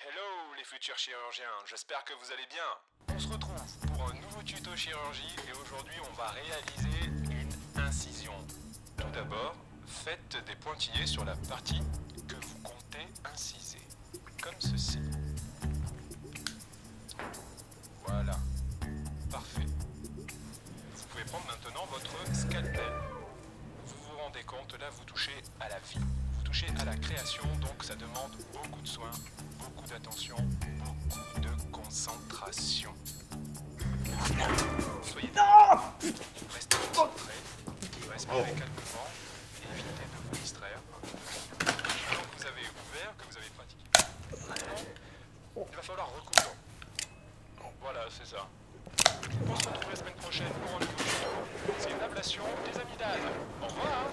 Hello les futurs chirurgiens, j'espère que vous allez bien. On se retrouve pour un nouveau tuto chirurgie et aujourd'hui on va réaliser une incision. Tout d'abord, faites des pointillés sur la partie que vous comptez inciser, comme ceci. Voilà, parfait. Vous pouvez prendre maintenant votre scalpel. Vous vous rendez compte, là vous touchez à la vie, vous touchez à la création, donc ça demande beaucoup de soins, beaucoup d'attention, beaucoup de concentration. Soyez restez concentrés, respirez calmement, évitez de vous distraire. Donc vous avez ouvert, que vous avez pratiqué. Maintenant, il va falloir recoudre. Voilà, c'est ça. On se retrouve la semaine prochaine pour un nouveau tuto. C'est une ablation des amygdales. Au revoir.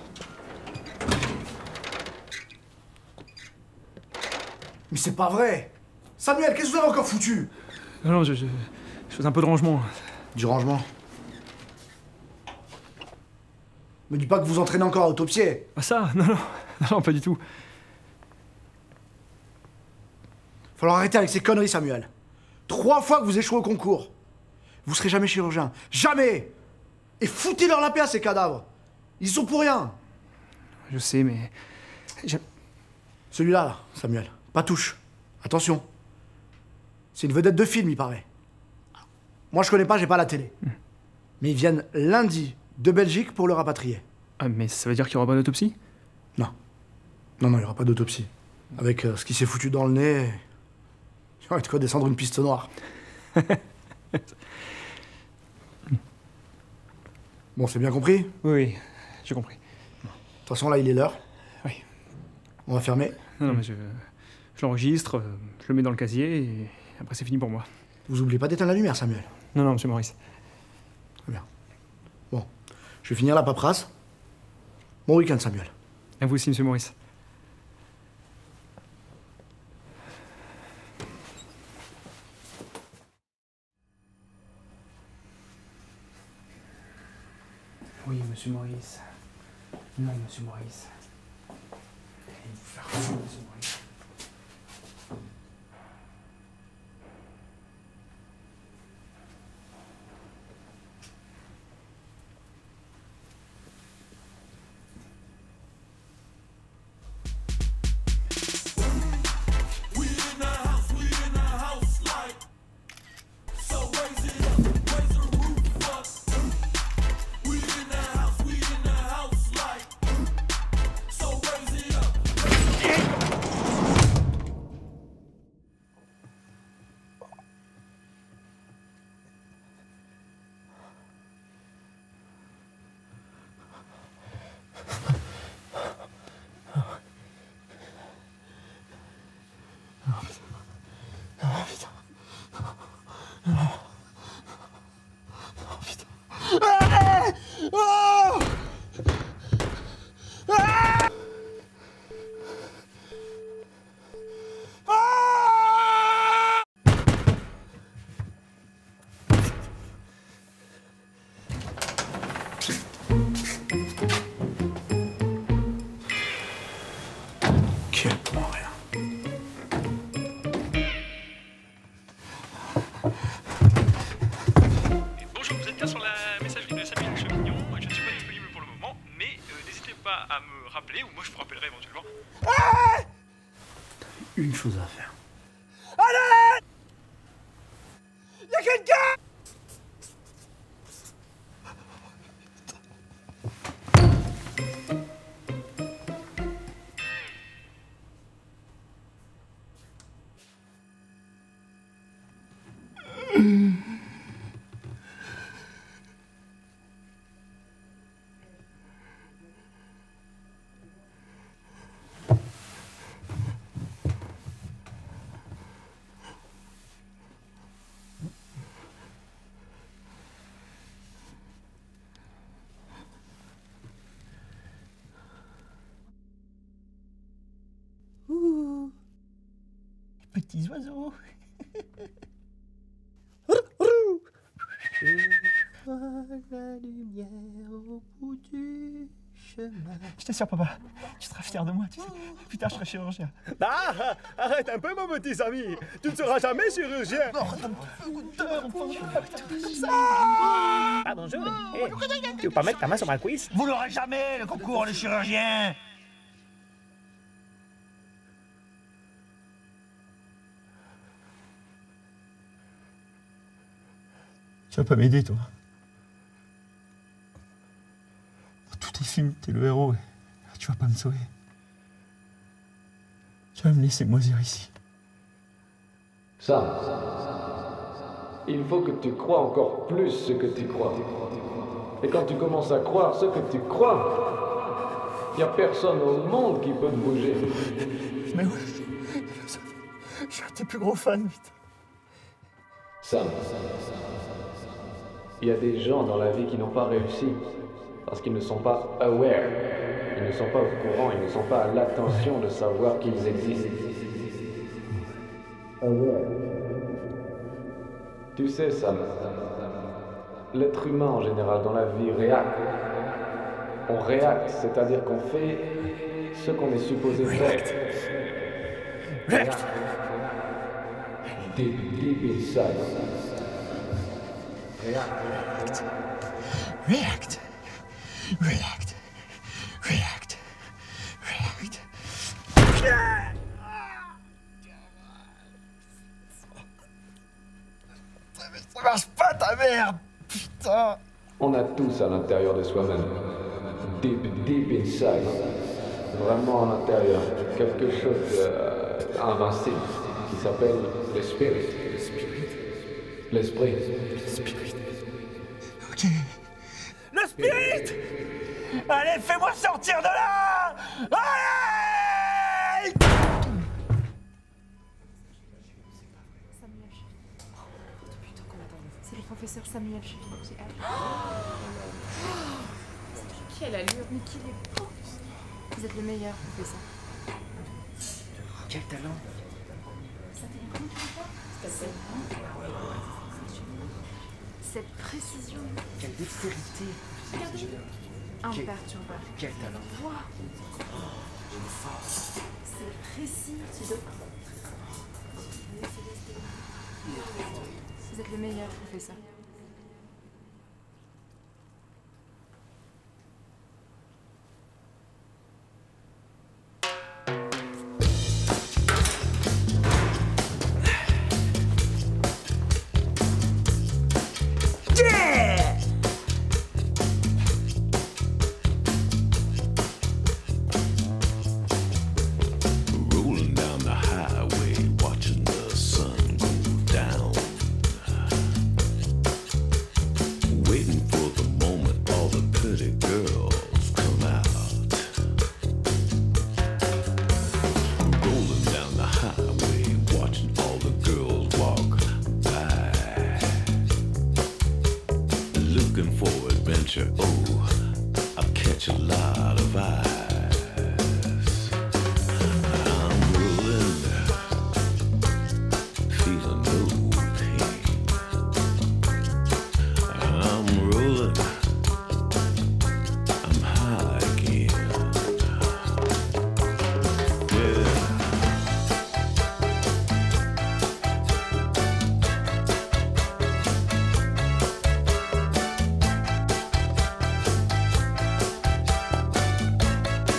Mais c'est pas vrai! Samuel, qu'est-ce que vous avez encore foutu? Non, je faisais un peu de rangement. Du rangement. Me dis pas que vous entraînez encore à autopsier. Ah ça? Non, pas du tout. Falloir arrêter avec ces conneries, Samuel. 3 fois que vous échouez au concours. Vous serez jamais chirurgien. Jamais! Et foutez-leur la paix à ces cadavres. Ils y sont pour rien. Je sais, mais... Celui-là, là, Samuel. Pas touche. Attention. C'est une vedette de film, il paraît. Moi, je connais pas, j'ai pas la télé. Mais ils viennent lundi de Belgique pour le rapatrier. Ah, mais ça veut dire qu'il y aura pas d'autopsie? Non. Non, il y aura pas d'autopsie. Avec ce qui s'est foutu dans le nez, il y aurait de quoi descendre une piste noire. Bon, c'est bien compris? Oui, j'ai compris. De toute façon, là, il est l'heure. Oui. On va fermer. Non, mais je l'enregistre, je le mets dans le casier, et après c'est fini pour moi. Vous oubliez pas d'éteindre la lumière, Samuel. Non, monsieur Maurice. Très bien. Bon, je vais finir la paperasse. Bon week-end, Samuel. À vous aussi, monsieur Maurice. Oui, monsieur Maurice. Non, monsieur Maurice. Allez vous faire foutre, monsieur Maurice. Quel bon rien. Bonjour, vous êtes bien sur la messagerie de Samuel Chevignon. Je ne suis pas disponible pour le moment, mais n'hésitez pas à me rappeler, ou moi je vous rappellerai éventuellement. Une chose à faire. Ouh, petits oiseaux. Je vois la lumière au bout du Je t'assure, papa, tu seras fier de moi, tu sais. Plus tard, je serai chirurgien. Ah, arrête un peu, mon petit ami. Tu ne seras jamais chirurgien. Ah, bonjour. Hey, tu veux pas mettre ta main sur ma cuisse? Vous l'aurez jamais, le concours de chirurgien. Tu vas pas m'aider, toi. Dans tous tes films, t'es le héros. Et tu vas pas me sauver. Tu vas me laisser moisir ici. Sam, il faut que tu crois encore plus ce que tu crois. Et quand tu commences à croire ce que tu crois, il n'y a personne au monde qui peut te bouger. Mais ouais, je suis un de tes plus gros fans, putain. Sam, il y a des gens dans la vie qui n'ont pas réussi parce qu'ils ne sont pas aware. Ils ne sont pas au courant, ils ne sont pas à l'attention de savoir qu'ils existent. Tu sais, Sam, l'être humain en général dans la vie réacte. On réacte, c'est-à-dire qu'on fait ce qu'on est supposé faire. React. Deep inside. React. React. React. React. React. Ça marche pas ta merde, putain. On a tous à l'intérieur de soi-même. Deep inside. Vraiment à l'intérieur. Quelque chose d'invincible qui s'appelle le spirit. L'esprit. Ok. Le spirit. Allez, fais-moi sortir de là. Allez. Samuel Chevy. Depuis tant qu'on attendait. C'est le professeur Samuel Chevy. J'ai hâte. Quelle allure, mais qu'il est beau. Vous êtes le meilleur, professeur. Quel talent. Ça fait du coup, tu vois cette précision. Quelle dextérité. Imperturbable. Quel talent. Wow. C'est précis. Vous êtes le meilleur, professeur.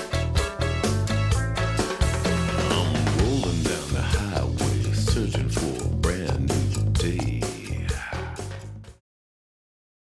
Searching for